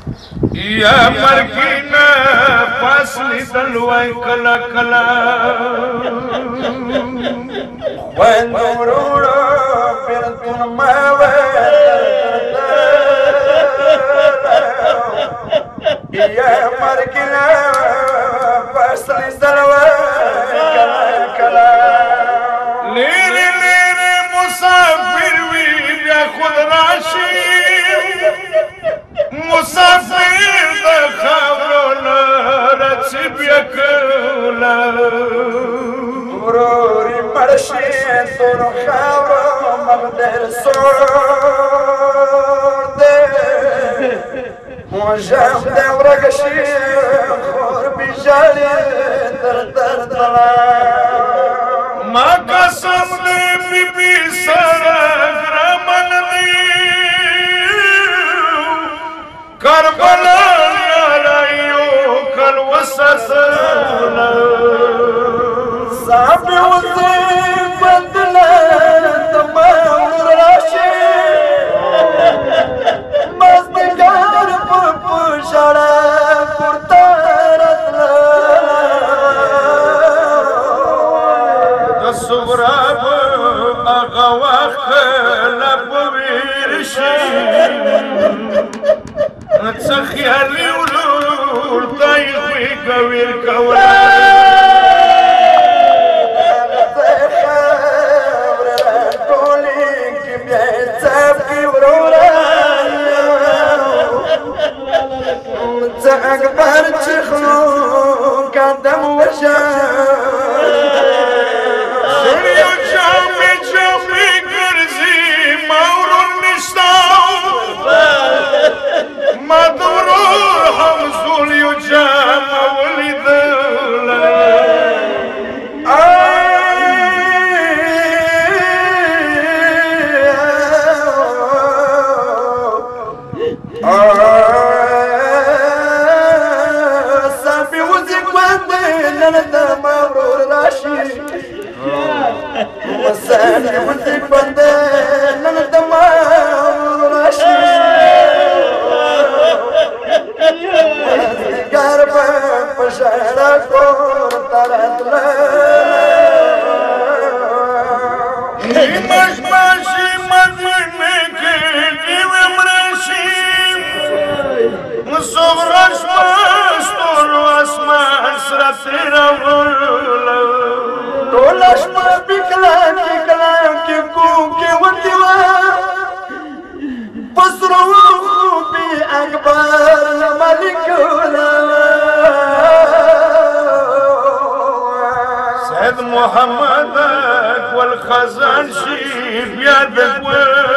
یا مرګینا فاصله دلوي کلا کلا وين ورورا بيرتون ما يا مرګینا فاصله دلوي کلا کلا ليري ليري مسافر وي بیا خود راشي مسافر د خاورونو رچ بیا کلا وروري مرشي تور خاورو مقدر سور ده وجام ده ورقشي خور بجالي در در طلا ما قسم دې بيبي سره ګرمن دي کربلا رايو کل وسسنا صعب وزيب بدنا تمام راشي مزدگار پوشاڑا پورتارتنا دسوراب اغا وقت لبویرشی نتسخیالی ولور طایقی کویر کولا أكبر تخلو قدم سريو جامي جامي كرزي مورو نشتاو ما دورور حمزول يجام ولد مبرور راشي وساني ودك بندل انا مبرور راشي قرب بشارة كور طرد مش ماشي مدينك كيف مرشي صغرش مستور واسمان سرطير أغلو دولش ما بكلام كي كوكي وانتوا بصروا بأكبر ملكونا سيد محمد والخزان شيف يدك